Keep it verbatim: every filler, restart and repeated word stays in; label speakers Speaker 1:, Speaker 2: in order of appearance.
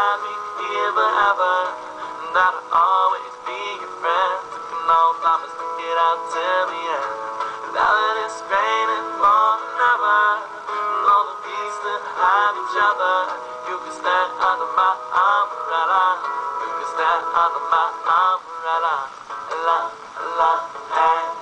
Speaker 1: have me here forever, and that I'll always be your friend. Took an old promise to get out till the end. Now that it's raining more than ever, and all the peace to have each other, you can stand under my umbrella. You can stand under my umbrella. La, la, hey.